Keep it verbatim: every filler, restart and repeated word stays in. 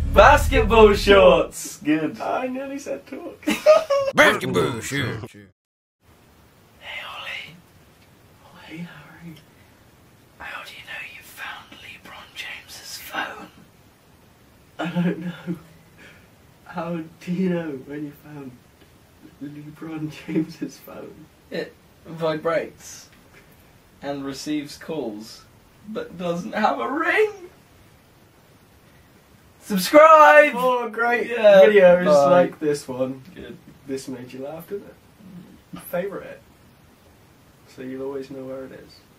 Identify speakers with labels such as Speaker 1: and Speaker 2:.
Speaker 1: Basketball shorts! Good.
Speaker 2: I nearly said talk.
Speaker 3: Basketball shorts.
Speaker 1: Hey Ollie.
Speaker 2: Oh, hey Harry.
Speaker 1: How do you know you found LeBron James's phone?
Speaker 2: I don't know. How do you know when you found LeBron James's phone?
Speaker 1: It vibrates and receives calls, but doesn't have a ring. Subscribe!
Speaker 2: Oh, great
Speaker 1: Yeah,
Speaker 2: videos
Speaker 1: bye.
Speaker 2: like this one.
Speaker 1: Good.
Speaker 2: This made you laugh, didn't it? Favourite it. So you'll always know where it is.